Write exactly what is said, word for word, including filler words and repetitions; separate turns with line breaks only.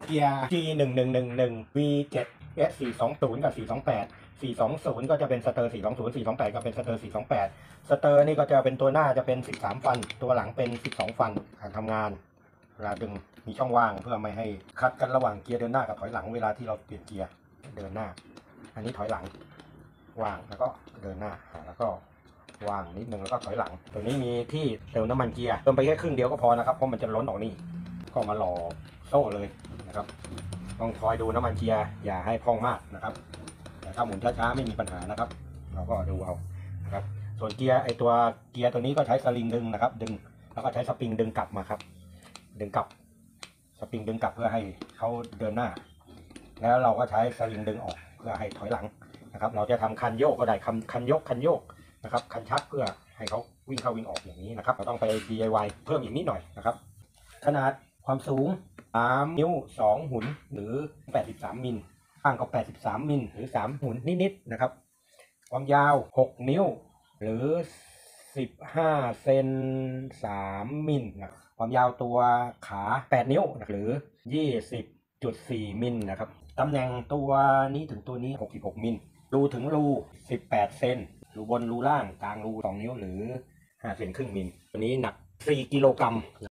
เกียร์ G หนึ่งหนึ่งหนึ่งหนึ่ง V เจ็ด S สี่สองศูนย์กับสี่สองแปด สี่สองศูนย์ก็จะเป็นสเตอร์สี่สองศูนย์ สี่สองแปดก็เป็นสเตอร์สี่สองแปดสเตอร์นี่ก็จะเป็นตัวหน้าจะเป็นสิบสามฟันตัวหลังเป็นสิบสองฟันการทำงานเวลาดึงมีช่องว่างเพื่อไม่ให้คัดกันระหว่างเกียร์เดินหน้ากับถอยหลังเวลาที่เราเปลี่ยนเกียร์เดินหน้าอันนี้ถอยหลังวางแล้วก็เดินหน้าแล้วก็วางนิดนึงแล้วก็ถอยหลังตัวนี้มีที่เติมน้ำมันเกียร์เติมไปแค่ครึ่งเดียวก็พอนะครับเพราะมันจะล้นออกนี่ก็มาหล่อโซ่เลยนะครับต้องคอยดูน้ำมันเกียร์อย่าให้พองมากนะครับแต่ถ้าหมุนช้าๆไม่มีปัญหานะครับเราก็ดูเอานะครับส่วนเกียร์ไอตัวเกียร์ตัวนี้ก็ใช้สลิงดึงนะครับดึงแล้วก็ใช้สปริงดึงกลับมาครับดึงกลับสปริงดึงกลับเพื่อให้เขาเดินหน้าแล้วเราก็ใช้สลิงดึงออกเพื่อให้ถอยหลังนะครับเราจะทำคันโยกก็ได้คันคันยกคันโยกนะครับคันชักเพื่อให้เขาวิ่งเข้าวิ่งออกอย่างนี้นะครับเราต้องไป ดี ไอ วาย เพิ่มอีกนิดหน่อยนะครับขนาดความสูงสามนิ้วสองหุ่นหรือแปดสิบสามมิลข้างก็แปดสิบสามมิลหรือสามหุ่นนิดๆนะครับความยาวหกนิ้วหรือสิบห้าเซนสามมิลนะความยาวตัวขาแปดนิ้วหรือยี่สิบจุดสี่มิลนะครับตำแหน่งตัวนี้ถึงตัวนี้หกสิบหกมิลรูถึงรูสิบแปดเซนรูบนรูล่างกลางรูสองนิ้วหรือห้าเซนครึ่งมิลตัวนี้หนักสี่กิโลกรัม